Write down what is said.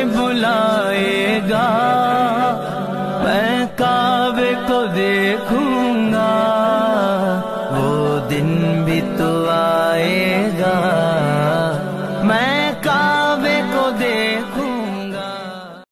बुलाएगा, मैं काबे को देखूंगा, वो दिन भी तो